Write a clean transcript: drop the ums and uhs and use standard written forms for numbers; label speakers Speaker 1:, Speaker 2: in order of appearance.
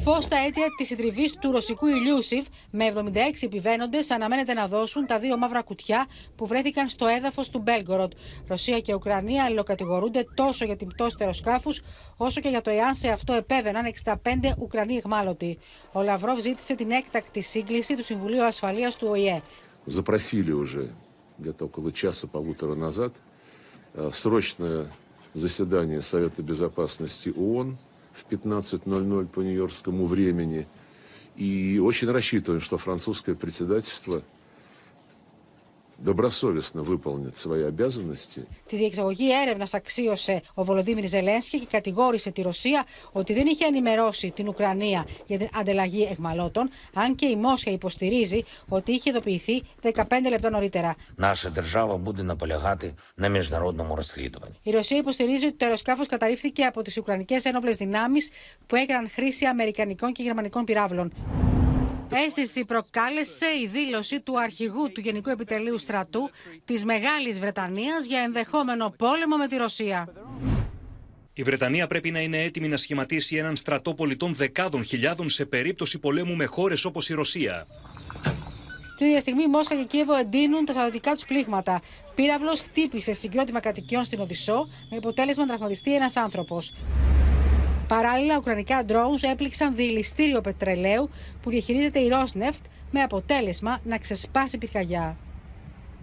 Speaker 1: Φως στα αίτια της συντριβής του ρωσικού Ηλιούσιβ με 76 επιβαίνοντες αναμένεται να δώσουν τα δύο μαύρα κουτιά που βρέθηκαν στο έδαφος του Μπέλγκοροντ. Ρωσία και Ουκρανία αλληλοκατηγορούνται τόσο για την πτώση του αεροσκάφους όσο και για το εάν σε αυτό επέβαιναν 65 Ουκρανοί εχμάλωτοι. Ο Λαυρόβ ζήτησε την έκτακτη σύγκληση του Συμβουλίου Ασφαλείας του ΟΗΕ.
Speaker 2: Запросили уже где-то около часа-полутора назад срочное заседание Совета Безопасности ООН в 15:00 по нью-йоркскому времени. И очень рассчитываем, что французское председательство добросовестно выполнит свои обязанности.
Speaker 1: Τη διεξαγωγή έρευνας αξίωσε ο Βολοντίμιρ Ζελένσκι και κατηγόρησε τη Ρωσία ότι δεν είχε ενημερώσει την Ουκρανία για την ανταλλαγή εχμαλώτων, αν και η Μόσχα υποστηρίζει ότι είχε ειδοποιηθεί 15 λεπτά νωρίτερα. Η Ρωσία υποστηρίζει ότι το αεροσκάφος καταρρίφθηκε από τις Ουκρανικές ένοπλες δυνάμεις που έκαναν χρήση αμερικανικών και γερμανικών πυράβλων. Αίσθηση προκάλεσε η δήλωση του αρχηγού του Γενικού Επιτελείου Στρατού της Μεγάλης Βρετανίας για ενδεχόμενο πόλεμο με τη Ρωσία.
Speaker 3: Η Βρετανία πρέπει να είναι έτοιμη να σχηματίσει έναν στρατό πολιτών δεκάδων χιλιάδων σε περίπτωση πολέμου με χώρες όπως η Ρωσία.
Speaker 1: Την ίδια στιγμή, Μόσχα και Κίεβο εντείνουν τα στρατιωτικά τους πλήγματα. Πύραυλος χτύπησε συγκρότημα κατοικιών στην Οδυσσό με αποτέλεσμα να τραυματιστεί ένας άνθρωπος. Παράλληλα, ουκρανικά drones έπληξαν διελιστήριο πετρελαίου που διαχειρίζεται η Rosneft με αποτέλεσμα να ξεσπάσει πυρκαγιά.